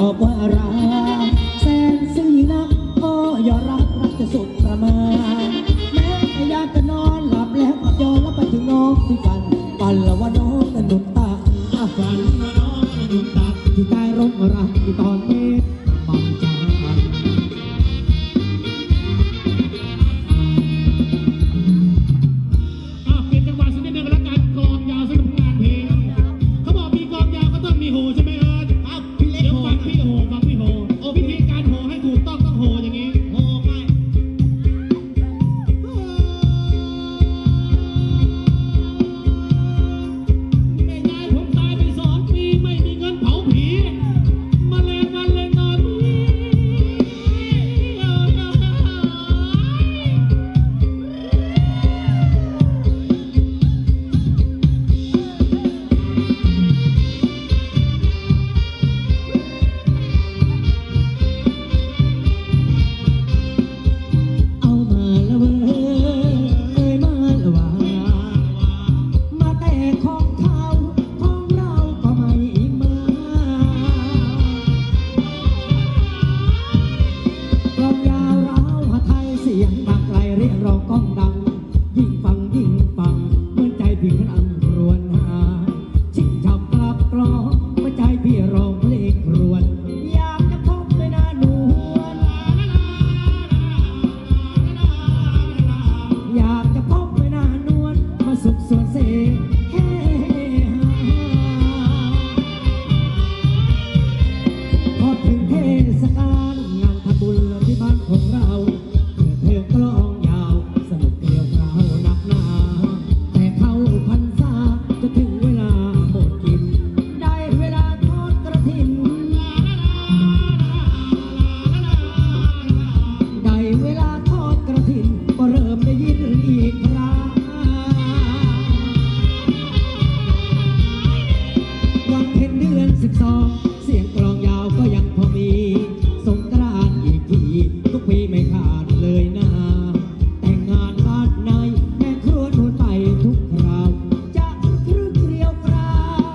อบว่ารักแสนสีนักก็อย่ารักจะสุดประมาณแม้อยากจะนอนหลับแล้วก็ย้อนแล้วไปถึงน้องที่ฝันละว่าน้องนั้นดุจตาฝันว่าน้องนั้นดุจตาที่ใต้ร่มรักที่ตอนเมฆบังจันเปลี่ยนจังหวะสักนิดนึงแล้วกันกลองยาวสำหรับงานเพลงเขาบอกมีกลองยาวก็ต้องมีโหใช่ไหมเอิญพี่เล็กโหฟังพี่โหวิธีการโหให้ถูกต้องโหอย่างนี้โหไปแม่ยายผมตายไป2 ปีไม่มีเงินเผาผีมาเลงวันเลงนอนเราก้องดังยิ่งฟังเหมือนใจพี่ครั่งครวญหาชิงชับกลับกลองเมื่อใจพี่ร้องเพลงครวญอยากจะพบด้วยหน้านวลอยากจะพบด้วยหน้านวลมาสุขส่วนเสเฮพอถึงเทศกาลงานทำบุญที่บ้านของเราเพื่อกลองเสียงกลองยาวก็ยังพอมีสงกรานต์อีกทีทุกปีไม่ขาดเลยนะแต่งงานบ้านในแม่ครัวนู่นไปทุกคราวจะครึกเกลียวกราว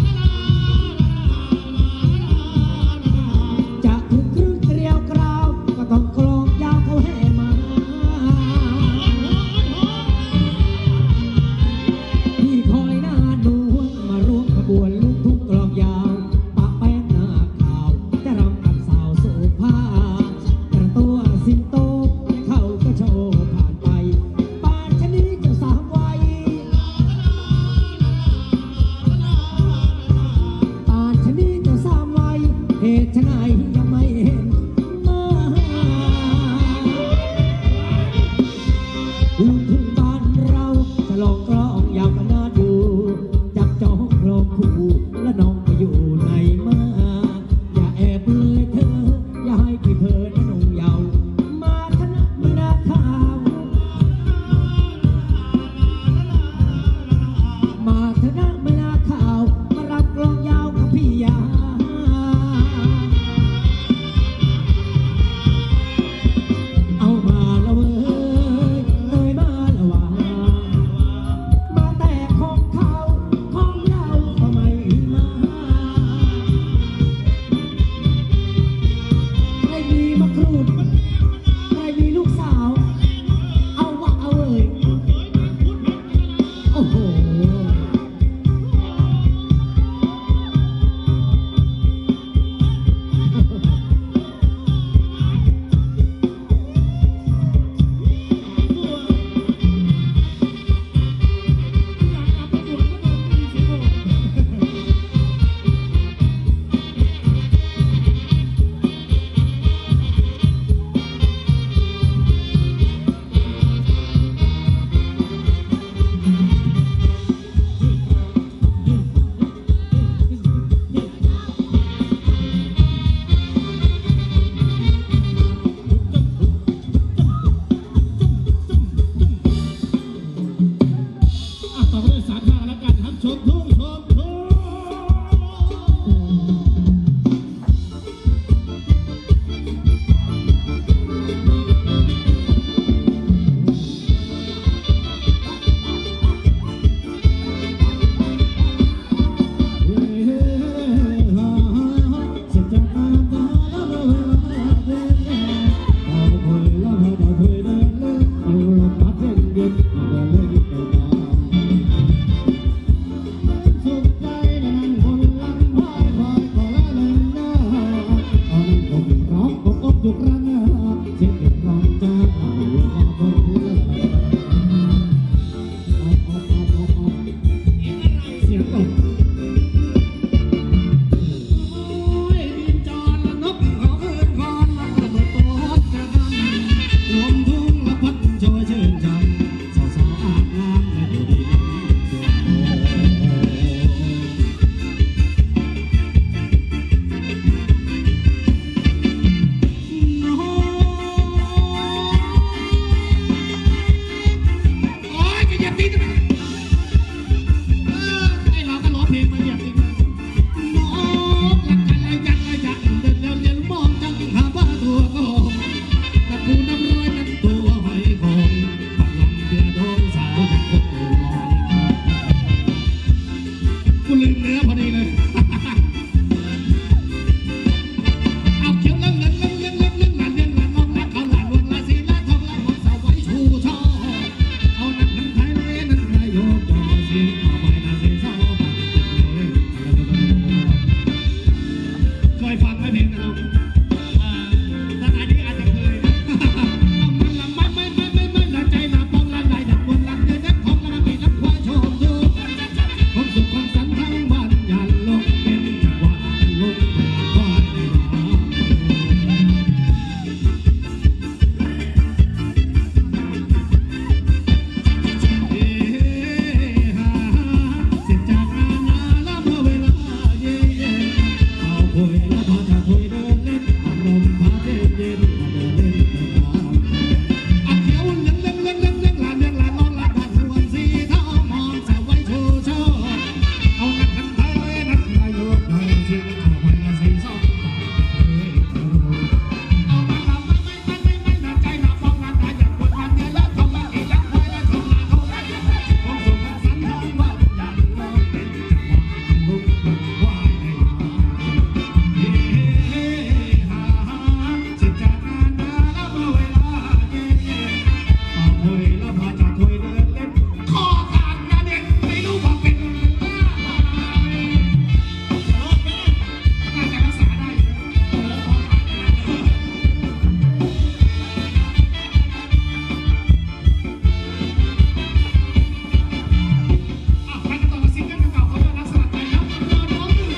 จะครึกเกลียวกราวก็ต้องกลองยาวเขาแห่มาพี่คอยหน้าดูมาร่วมขบวนลูกทุ่งกลองยาวปะไปทุกข์ว่าให้เฮ้ฮ่าฮ่าจะจากงานนาแล้วเมื่อเวลาเย็นปากถอยแล้วพาจากถอยเดินเล่นคอขาดกระเด็นไม่รู้ว่าเป็นบ้าอะไรโรคแม่น่าจะรักษาได้อยู่โอ้คอขาดขนาดนั้นไปกันต่อกับซิงเกิลเก่าๆของยอดรักสลักใจครับเดินน้อง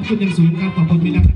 คุณอย่างสูงครับขอบคุณพี่นัก